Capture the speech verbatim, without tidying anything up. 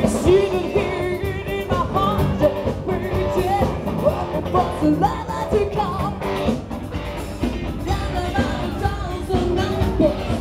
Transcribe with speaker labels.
Speaker 1: See the fear in my heart, breathing, hoping for the light to come. Down and out, thousand numbers.